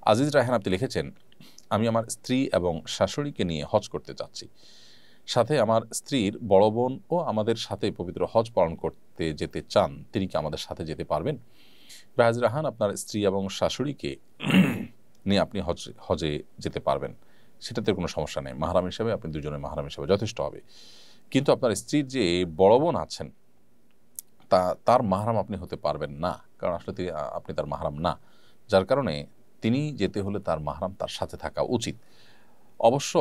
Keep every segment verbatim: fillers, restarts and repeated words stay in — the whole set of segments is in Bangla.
আজিজ রায়হান আপনি লিখেছেন, আমি আমার স্ত্রী এবং শাশুড়িকে নিয়ে হজ করতে যাচ্ছি, সাথে আমার স্ত্রীর বড় বোন ও আমাদের সাথে পবিত্র হজ পালন করতে যেতে চান, তিনি কি আমাদের সাথে যেতে পারবেন? আজিজ রায়হান, আপনার স্ত্রী এবং শাশুড়িকে নিয়ে আপনি হজ হজে যেতে পারবেন, সেটাতে কোনো সমস্যা নেই। মাহরাম হিসাবে আপনি দুজনের মাহরাম হিসাবে যথেষ্ট হবে। কিন্তু আপনার স্ত্রীর যে বড় বোন আছেন তা তার মাহরাম আপনি হতে পারবেন না, কারণ আসলে তিনি আপনি তার মাহরাম না, যার কারণে তিনি যেতে হলে তার মাহরাম তার সাথে থাকা উচিত। অবশ্য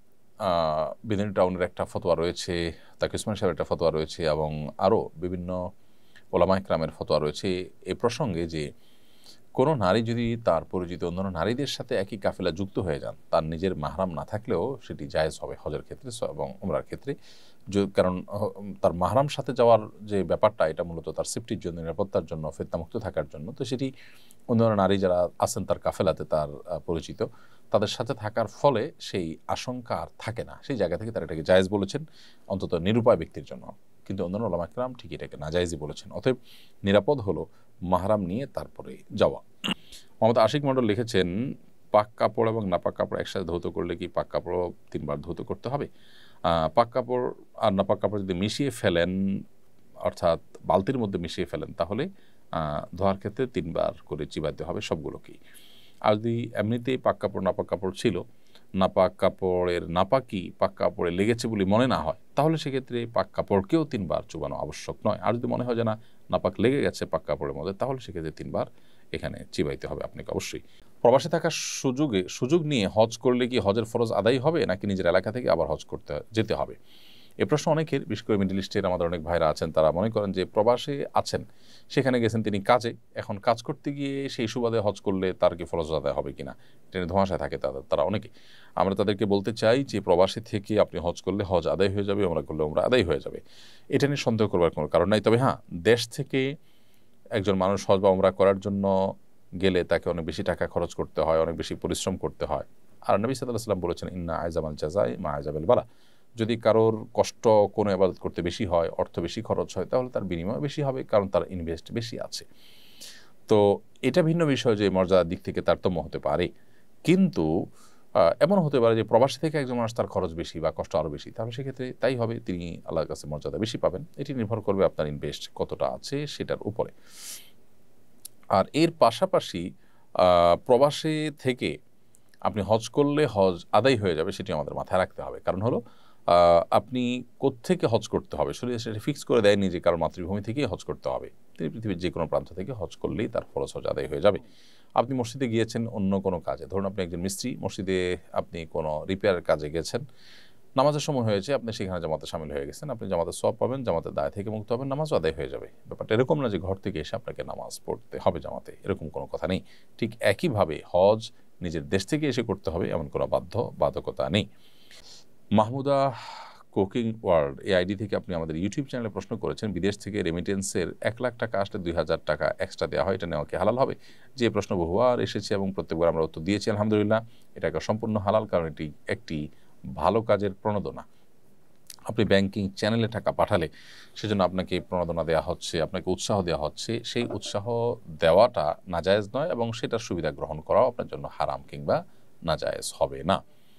বিধানী টাউনের একটা ফতোয়া রয়েছে, তাকে উসমান সাহেবের একটা ফতোয়া রয়েছে এবং আরও বিভিন্ন ওলামা ইকরামের ফতোয়া রয়েছে এ প্রসঙ্গে যে কোনো নারী যদি তার পরিচিত অন্যান্য নারীদের সাথে একই কাফেলা যুক্ত হয়ে যান, তার নিজের মাহরাম না থাকলেও সেটি জায়েজ হবে হজের ক্ষেত্রে এবং উমরার ক্ষেত্রে। কারণ তার মাহরাম সাথে যাওয়ার যে ব্যাপারটা, এটা মূলত তার সেফটির জন্য, নিরাপত্তার জন্য, ফিতনামুক্ত থাকার জন্য। তো সেটি অন্যান্য নারী যারা আছেন তার কাফেলাতে, তার পরিচিত, তাদের সাথে থাকার ফলে সেই আশঙ্কা আর থাকে না। সেই জায়গা থেকে তারা এটাকে জায়েজ বলেছেন, অন্তত নিরুপায় ব্যক্তির জন্য। কিন্তু অন্যান্য ওলামা ইকরাম ঠিক এটাকে নাজায়েজই বলেছেন। অতএব নিরাপদ হলো মাহরাম নিয়ে তারপরে যাওয়া। মোহাম্মদ আশিক মণ্ডল লিখেছেন, পাক কাপড় এবং নাপাক কাপড় একসাথে ধৌত করলে কি পাক কাপড়ও তিনবার ধৌত করতে হবে? পাক কাপড় আর নাপাক কাপড় যদি মিশিয়ে ফেলেন, অর্থাৎ বালতির মধ্যে মিশিয়ে ফেলেন, তাহলে ধোয়ার ক্ষেত্রে তিনবার করে চিবাতে হবে সবগুলোকেই। আর যদি এমনিতেই পাক কাপড় নাপাক কাপড় ছিল, নাপাক কাপড়ের নাপাকি পাক কাপড়ে লেগেছে বলে মনে না হয়, তাহলে সেক্ষেত্রে পাক কাপড়কেও তিনবার চুবানো আবশ্যক নয়। আর যদি মনে হয় যে না নাপাক লেগে গেছে পাক কাপড়ের মধ্যে, তাহলে সেক্ষেত্রে তিনবার এখানে চিবাইতে হবে আপনাকে অবশ্যই। প্রবাসে থাকার সুযোগে সুযোগ নিয়ে হজ করলে কি হজের ফরজ আদায় হবে, নাকি নিজের এলাকা থেকে আবার হজ করতে যেতে হবে? এ প্রশ্ন অনেকের, বিশেষ করে মিডল ইস্টের আমাদের অনেক ভাইরা আছেন, তারা মনে করেন যে প্রবাসে আছেন, সেখানে গেছেন তিনি কাজে, এখন কাজ করতে গিয়ে সেই সুবাদে হজ করলে তার কি ফরজ আদায় হবে কিনা, ট্রেনে ধোঁয়াশায় থাকে তাদের তারা অনেকে। আমরা তাদেরকে বলতে চাই যে প্রবাসে থেকে আপনি হজ করলে হজ আদায় হয়ে যাবে, ওমরা করলে ওমরা আদায় হয়ে যাবে, এটা নিয়ে সন্দেহ করবার কোনো কারণ নাই। তবে হ্যাঁ, দেশ থেকে একজন মানুষ হজ বা ওমরা করার জন্য গেলে তাকে অনেক বেশি টাকা খরচ করতে হয়, অনেক বেশি পরিশ্রম করতে হয়। আর নবী সাল্লাল্লাহু আলাইহি ওয়াসাল্লাম বলেছেন, ইন্না আইজামাল জাযাই মা আইজাবিল বালা, যদি কারোর কষ্ট কোনো ইবাদত করতে বেশি হয়, অর্থ বেশি খরচ হয়, তাহলে তার বিনিময় বেশি হবে, কারণ তার ইনভেস্ট বেশি আছে। তো এটা ভিন্ন বিষয় যে মর্যাদার দিক থেকে তারতম্য হতে পারে, কিন্তু এমন হতে পারে যে প্রবাসী থেকে একজন মানুষ তার খরচ বেশি বা কষ্ট আরও বেশি, তাহলে সেক্ষেত্রে তাই হবে, তিনি আল্লাহর কাছে মর্যাদা বেশি পাবেন। এটি নির্ভর করবে আপনার ইনভেস্ট কতটা আছে সেটার উপরে। আর এর পাশাপাশি প্রবাসে থেকে আপনি হজ করলে হজ আদায় হয়ে যাবে, সেটি আমাদের মাথায় রাখতে হবে। কারণ হলো আপনি কোত্থেকে হজ করতে হবে শরীরে সেটা ফিক্স করে দেয়নি যে কারণ মাতৃভূমি থেকেই হজ করতে হবে। তিনি পৃথিবীর যে কোনো প্রান্ত থেকে হজ করলেই তার ফরজ হজ আদায় হয়ে যাবে। আপনি মসজিদে গিয়েছেন অন্য কোনো কাজে, ধরুন আপনি একজন মিস্ত্রি, মসজিদে আপনি কোনো রিপেয়ারের কাজে গেছেন, নামাজের সময় হয়েছে, আপনি সেখানে জামাতে সামিল হয়ে গেছেন, আপনি জামাতে সওয়াব পাবেন, জামাতের দায় থেকে মুক্ত হবেন, নামাজও আদায় হয়ে যাবে। ব্যাপারটা এরকম না যে ঘর থেকে এসে আপনাকে নামাজ পড়তে হবে জামাতে, এরকম কোনো কথা নেই। ঠিক একইভাবে হজ নিজের দেশ থেকে এসে করতে হবে এমন কোনো বাধ্য বাধকতা নেই। মাহমুদা কুকিং ওয়ার্ল্ড এই আইডি থেকে আপনি আমাদের ইউটিউব চ্যানেলে প্রশ্ন করেছেন, বিদেশ থেকে রেমিটেন্সের এক লাখ টাকা আসলে দুই হাজার টাকা এক্সট্রা দেওয়া হয়, এটা নেওয়া কি হালাল হবে? যে প্রশ্ন বহুবার এসেছে এবং প্রত্যেকবার আমরা উত্তর দিয়েছি আলহামদুলিল্লাহ, এটা একটা সম্পূর্ণ হালাল, কারণ এটি একটি ভালো কাজের প্রণোদনা। আপনি ব্যাংকিং চ্যানেলে টাকা পাঠালে সেজন্য আপনাকে প্রণোদনা দেওয়া হচ্ছে, আপনাকে উৎসাহ দেওয়া হচ্ছে, সেই উৎসাহ দেওয়াটা নাজায়েজ নয় এবং সেটার সুবিধা গ্রহণ করাও আপনার জন্য হারাম কিংবা নাজায়েজ হবে না।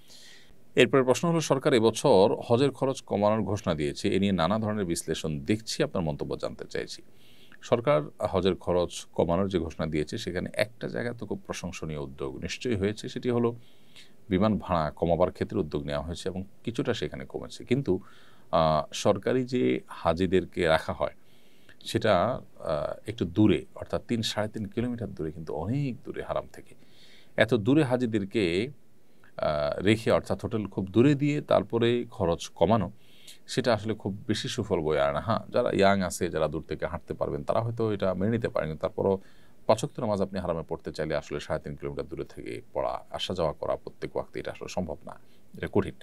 এরপরের প্রশ্ন হলো, সরকার এবছর হজের খরচ কমানোর ঘোষণা দিয়েছে, এ নিয়ে নানা ধরনের বিশ্লেষণ দেখছি, আপনার মন্তব্য জানতে চাইছি। সরকার হজের খরচ কমানোর যে ঘোষণা দিয়েছে সেখানে একটা জায়গা তো খুব প্রশংসনীয় উদ্যোগ নিশ্চয়ই হয়েছে, সেটি হলো বিমান ভাড়া কমাবার ক্ষেত্রে উদ্যোগ নেওয়া হয়েছে এবং কিছুটা সেখানে কমেছে। কিন্তু সরকারি যে হাজিদেরকে রাখা হয় সেটা একটু দূরে, অর্থাৎ তিন সাড়ে তিন কিলোমিটার দূরে, কিন্তু অনেক দূরে হারাম থেকে। এত দূরে হাজিদেরকে রেখে, অর্থাৎ হোটেল খুব দূরে দিয়ে তারপরে খরচ কমানো, সেটা আসলে খুব বেশি সুফল বয়ে আনে না। হ্যাঁ, যারা ইয়াং আছে, যারা দূর থেকে হাঁটতে পারবেন, তারা হয়তো এটা মেনে নিতে পারেন। তারপরও পাঁচ ওয়াক্ত নামাজ আপনি হারামে পড়তে চাইলে আসলে সাড়ে তিন কিলোমিটার দূরে থেকে পড়া, আসা যাওয়া করা প্রত্যেক ওয়াক্তে, এটা আসলে সম্ভব না, এটা কঠিন।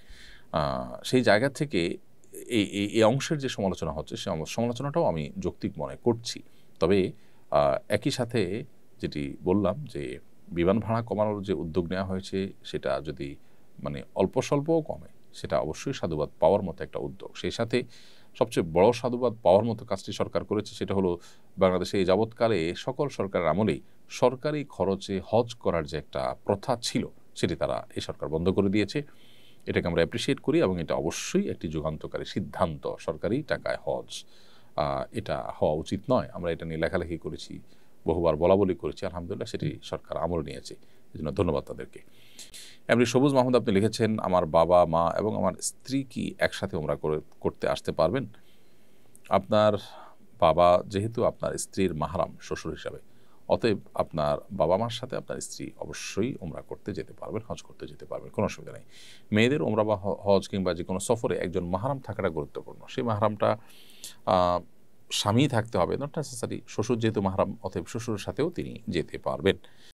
সেই জায়গা থেকে এই এই অংশের যে সমালোচনা হচ্ছে, সে সমালোচনাটাও আমি যৌক্তিক মনে করছি। তবে একই সাথে যেটি বললাম যে বিমান ভাড়া কমানোর যে উদ্যোগ নেওয়া হয়েছে সেটা যদি মানে অল্প স্বল্পও কমে, সেটা অবশ্যই সাধুবাদ পাওয়ার মতো একটা উদ্যোগ। সেই সাথে সবচেয়ে বড় সাধুবাদ পাওয়ার মতো কাজটি সরকার করেছে, সেটা হলো বাংলাদেশে এই যাবৎকালে সকল সরকারের আমলেই সরকারি খরচে হজ করার যে একটা প্রথা ছিল সেটি তারা এই সরকার বন্ধ করে দিয়েছে। এটাকে আমরা অ্যাপ্রিসিয়েট করি এবং এটা অবশ্যই একটি যুগান্তকারী সিদ্ধান্ত। সরকারি টাকায় হজ এটা হওয়া উচিত নয়। আমরা এটা নিয়ে লেখালেখি করেছি, বহুবার বলাবলি করেছি, আলহামদুলিল্লাহ সেটি সরকার আমল নিয়েছে, এই জন্য ধন্যবাদ তাদেরকে। এমনি সবুজ মাহমুদ আপনি লিখেছেন, আমার বাবা মা এবং আমার স্ত্রী কি একসাথে ওমরা করতে আসতে পারবেন? আপনার বাবা যেহেতু আপনার স্ত্রীর মাহরাম শ্বশুর হিসাবে, অতএব আপনার বাবা মার সাথে আপনার স্ত্রী অবশ্যই ওমরা করতে যেতে পারবেন, হজ করতে যেতে পারবেন, কোনো অসুবিধা নেই। মেয়েদের ওমরা বা হজ কিংবা যে কোনো সফরে একজন মাহরাম থাকাটা গুরুত্বপূর্ণ। সেই মাহরামটা স্বামী থাকতে হবে, নট নেসেসারি শ্বশুর যেহেতু মাহরাম, অতএব শ্বশুরের সাথেও তিনি যেতে পারবেন।